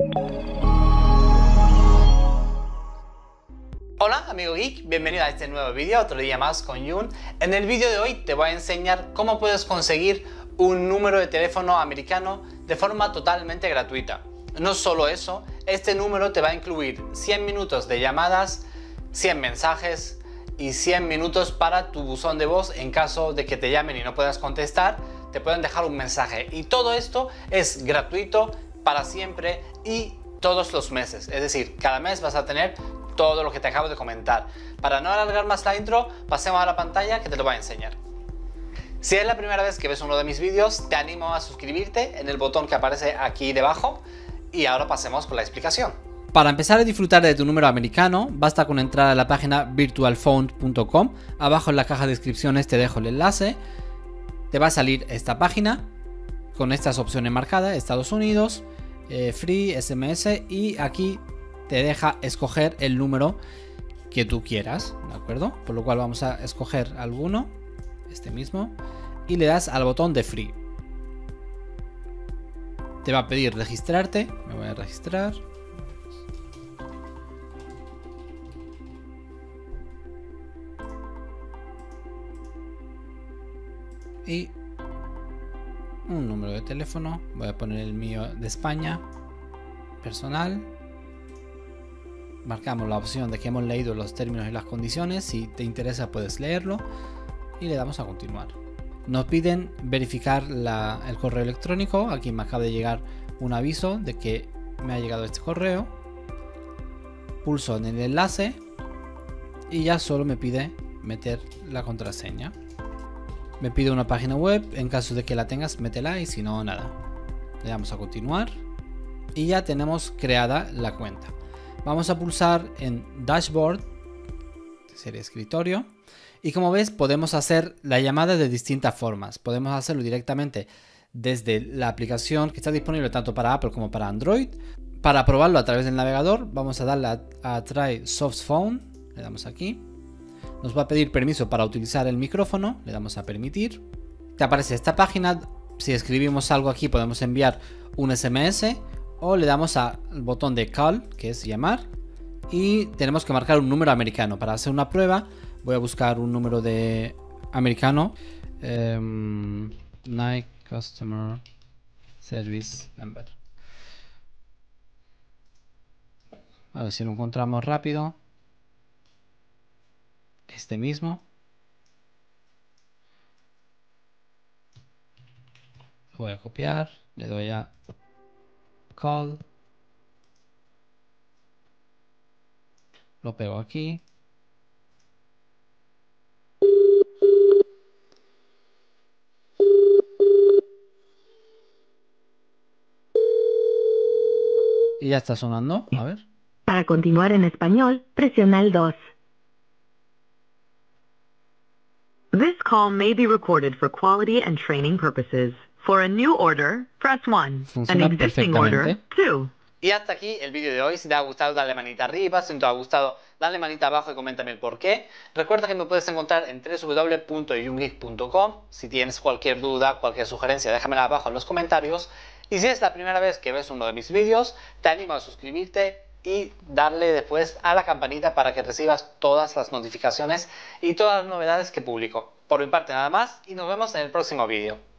Hola amigo geek, bienvenido a este nuevo vídeo, otro día más con Jun. En el vídeo de hoy te voy a enseñar cómo puedes conseguir un número de teléfono americano de forma totalmente gratuita. No solo eso, este número te va a incluir 100 minutos de llamadas, 100 mensajes y 100 minutos para tu buzón de voz en caso de que te llamen y no puedas contestar, te pueden dejar un mensaje. Y todo esto es gratuito para siempre y todos los meses, es decir, cada mes vas a tener todo lo que te acabo de comentar. Para no alargar más la intro, pasemos a la pantalla que te lo voy a enseñar. Si es la primera vez que ves uno de mis vídeos, te animo a suscribirte en el botón que aparece aquí debajo y ahora pasemos con la explicación. Para empezar a disfrutar de tu número americano, basta con entrar a la página virtualphone.com. Abajo en la caja de descripciones te dejo el enlace. Te va a salir esta página con estas opciones marcadas: Estados Unidos, Free, SMS, y aquí te deja escoger el número que tú quieras, ¿de acuerdo? Por lo cual vamos a escoger alguno, este mismo, y le das al botón de Free. Te va a pedir registrarte, me voy a registrar. Y un número de teléfono, voy a poner el mío de España, personal. Marcamos la opción de que hemos leído los términos y las condiciones. Si te interesa puedes leerlo y le damos a continuar. Nos piden verificar el correo electrónico. Aquí me acaba de llegar un aviso de que me ha llegado este correo. Pulso en el enlace y ya solo me pide meter la contraseña. Me pide una página web, en caso de que la tengas métela, y si no, nada. Le damos a continuar y ya tenemos creada la cuenta. Vamos a pulsar en Dashboard, que sería escritorio, y como ves podemos hacer la llamada de distintas formas. Podemos hacerlo directamente desde la aplicación que está disponible tanto para Apple como para Android. Para probarlo a través del navegador vamos a darle a Try Soft Phone, le damos aquí. Nos va a pedir permiso para utilizar el micrófono, le damos a permitir. Te aparece esta página, si escribimos algo aquí podemos enviar un SMS. O le damos al botón de Call, que es llamar, y tenemos que marcar un número americano. Para hacer una prueba voy a buscar un número de americano. Nike Customer Service Number. A ver si lo encontramos rápido. Este mismo. Lo voy a copiar, le doy a Call, lo pego aquí. Y ya está sonando, a ver. Para continuar en español, presiona el 2. This call may be recorded for quality and training purposes. For a new order, press 1. Funciona An existing order, 2. Y hasta aquí el vídeo de hoy. Si te ha gustado, dale manita arriba. Si no te ha gustado, dale manita abajo y coméntame el por qué. Recuerda que me puedes encontrar en www.jungeek.com. Si tienes cualquier duda, cualquier sugerencia, déjamela abajo en los comentarios. Y si es la primera vez que ves uno de mis vídeos, te animo a suscribirte y darle después a la campanita para que recibas todas las notificaciones y todas las novedades que publico. Por mi parte nada más y nos vemos en el próximo vídeo.